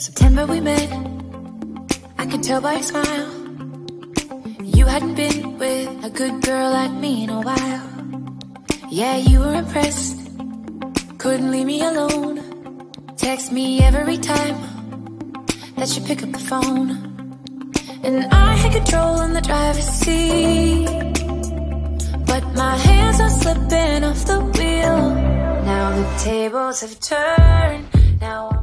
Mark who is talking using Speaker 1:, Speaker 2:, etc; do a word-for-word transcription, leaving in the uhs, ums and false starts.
Speaker 1: September we met, I could tell by your smile. You hadn't been with a good girl like me in a while. Yeah, you were impressed, couldn't leave me alone. Text me every time that you pick up the phone. And I had control on the driver's seat, but my hands are slipping off the wheel. Now the tables have turned, now